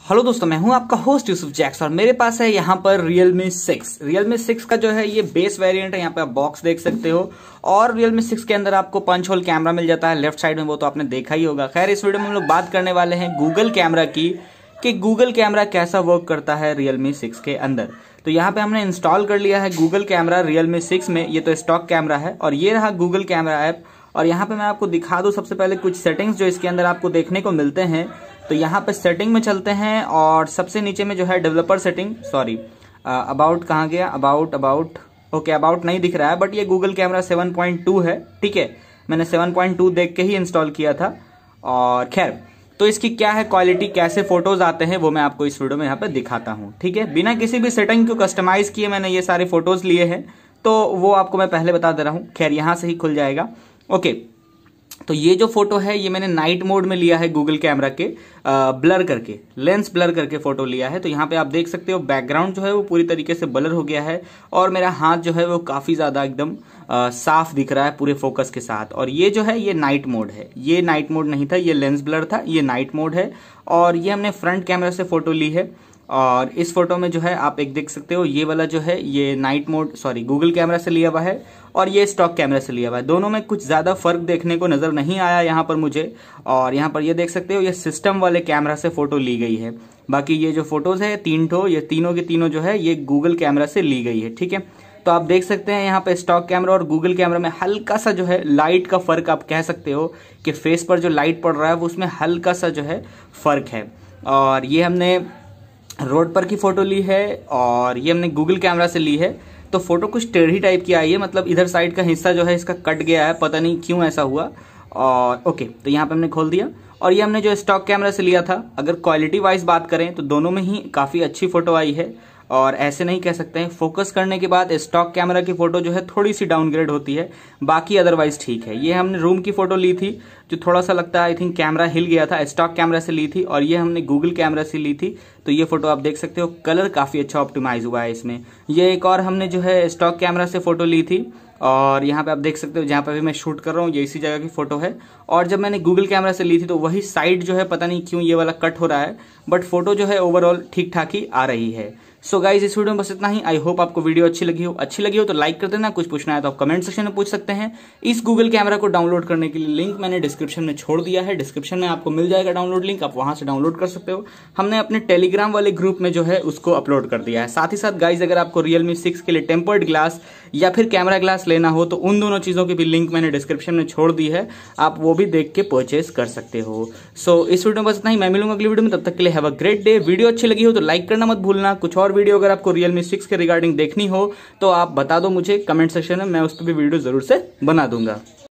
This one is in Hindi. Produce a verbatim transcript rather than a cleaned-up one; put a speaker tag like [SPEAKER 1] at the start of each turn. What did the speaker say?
[SPEAKER 1] हेलो दोस्तों, मैं हूं आपका होस्ट यूसुफ जैक्स और मेरे पास है यहाँ पर Realme सिक्स। Realme सिक्स का जो है ये बेस वेरिएंट है। यहाँ पे आप बॉक्स देख सकते हो और Realme सिक्स के अंदर आपको पंच होल कैमरा मिल जाता है लेफ्ट साइड में, वो तो आपने देखा ही होगा। खैर, इस वीडियो में हम लोग बात करने वाले हैं गूगल कैमरा की कि गूगल कैमरा कैसा वर्क करता है Realme सिक्स के अंदर। तो यहाँ पे हमने इंस्टॉल कर लिया है गूगल कैमरा Realme सिक्स में। ये तो स्टॉक कैमरा है और ये रहा गूगल कैमरा ऐप। और यहाँ पे मैं आपको दिखा दूं सबसे पहले कुछ सेटिंग्स जो इसके अंदर आपको देखने को मिलते हैं। तो यहाँ पे सेटिंग में चलते हैं और सबसे नीचे में जो है डेवलपर सेटिंग, सॉरी अबाउट कहाँ गया, अबाउट अबाउट ओके अबाउट नहीं दिख रहा है, बट ये Google camera seven point two है। ठीक है, मैंने सेवन पॉइंट टू देख के ही इंस्टॉल किया था। और खैर, तो इसकी क्या है क्वालिटी, कैसे फोटोज आते हैं, वो मैं आपको इस वीडियो में यहाँ पे दिखाता हूँ। ठीक है, बिना किसी भी सेटिंग को कस्टमाइज किए मैंने ये सारे फोटोज लिए हैं, तो वो आपको मैं पहले बता दे रहा हूँ। खैर, यहाँ से ही खुल जाएगा। ओके, तो ये जो फोटो है ये मैंने नाइट मोड में लिया है गूगल कैमरा के, ब्लर करके, लेंस ब्लर करके फोटो लिया है। तो यहाँ पे आप देख सकते हो बैकग्राउंड जो है वो पूरी तरीके से ब्लर हो गया है और मेरा हाथ जो है वो काफी ज्यादा एकदम साफ दिख रहा है पूरे फोकस के साथ। और ये जो है ये नाइट मोड है, ये नाइट मोड नहीं था, ये लेंस ब्लर था, ये नाइट मोड है। और ये हमने फ्रंट कैमरा से फोटो ली है और इस फोटो में जो है आप एक देख सकते हो, ये वाला जो है ये night mode sorry Google camera से लिया हुआ है और ये स्टॉक कैमरा से लिया हुआ है। दोनों में कुछ ज्यादा फर्क देखने को नजर नहीं आया यहाँ पर मुझे। और यहाँ पर ये देख सकते हो ये सिस्टम वाले कैमरा से फोटो ली गई है। बाकी ये जो फोटोज है तीन ठो, ये तीनों के तीनों जो है ये गूगल कैमरा से ली गई है। ठीक है, तो आप देख सकते हैं यहाँ पे स्टॉक कैमरा और गूगल कैमरा में हल्का सा जो है लाइट का फर्क, आप कह सकते हो कि फेस पर जो लाइट पड़ रहा है वो उसमें हल्का सा जो है फर्क है। और ये हमने रोड पर की फोटो ली है और ये हमने गूगल कैमरा से ली है। तो फोटो कुछ टेढ़ी टाइप की आई है, मतलब इधर साइड का हिस्सा जो है इसका कट गया है, पता नहीं क्यों ऐसा हुआ। और ओके, तो यहाँ पे हमने खोल दिया और ये हमने जो स्टॉक कैमरा से लिया था। अगर क्वालिटी वाइज बात करें तो दोनों में ही काफी अच्छी फोटो आई है और ऐसे नहीं कह सकते हैं। फोकस करने के बाद स्टॉक कैमरा की फोटो जो है थोड़ी सी डाउनग्रेड होती है, बाकी अदरवाइज ठीक है। ये हमने रूम की फोटो ली थी जो थोड़ा सा लगता है आई थिंक कैमरा हिल गया था, स्टॉक कैमरा से ली थी। और ये हमने गूगल कैमरा से ली थी। तो ये फोटो आप देख सकते हो, कलर काफी अच्छा ऑप्टिमाइज हुआ है इसमें। ये एक और हमने जो है स्टॉक कैमरा से फोटो ली थी और यहाँ पे आप देख सकते हो जहाँ पे भी मैं शूट कर रहा हूँ ये इसी जगह की फोटो है। और जब मैंने गूगल कैमरा से ली थी तो वही साइड जो है पता नहीं क्यों ये वाला कट हो रहा है, बट फोटो जो है ओवरऑल ठीक ठाक ही आ रही है। सो so गाइज, इस वीडियो में बस इतना ही। आई होप आपको वीडियो अच्छी लगी हो। अच्छी लगी हो तो लाइक कर देना, कुछ पूछना है तो आप कमेंट सेक्शन में पूछ सकते हैं। इस गूगल कैमरा को डाउनलोड करने के लिए लिंक मैंने डिस्क्रिप्शन में छोड़ दिया है, डिस्क्रिप्शन में आपको मिल जाएगा डाउनलोड लिंक, आप वहां से डाउनलोड कर सकते हो। हमने अपने टेलीग्राम वाले ग्रुप में जो है उसको अपलोड कर दिया है। साथ ही साथ गाइज, अगर आपको Realme सिक्स के लिए टेम्पर्ड ग्लास या फिर कैमरा ग्लास लेना हो तो उन दोनों चीजों की भी लिंक मैंने डिस्क्रिप्शन में छोड़ दी है, आप वो भी देख के परचेज कर सकते हो। सो so, इस वीडियो में बस इतना ही। मैं मिलूंगा अगली वीडियो में, तब तक के लिए have a great day. Video अच्छी लगी हो तो लाइक करना मत भूलना। कुछ और वीडियो अगर आपको Realme सिक्स के रिगार्डिंग देखनी हो तो आप बता दो मुझे कमेंट सेक्शन में, मैं उस पर भी वीडियो जरूर से बना दूंगा।